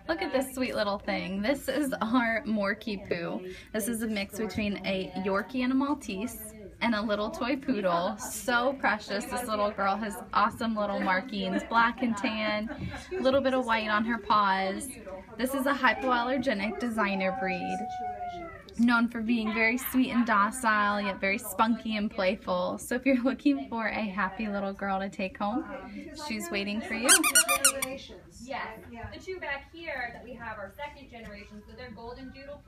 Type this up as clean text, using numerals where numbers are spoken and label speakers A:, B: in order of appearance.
A: Look at this sweet little thing. This is our Morkie-poo. This is a mix between a Yorkie and a Maltese and a little toy poodle. So precious. This little girl has awesome little markings, black and tan, a little bit of white on her paws. This is a hypoallergenic designer breed, known for being very sweet and docile, yet very spunky and playful. So if you're looking for a happy little girl to take home, she's waiting for you.
B: Yes, the two back here that we have are second generation, so they're golden doodle.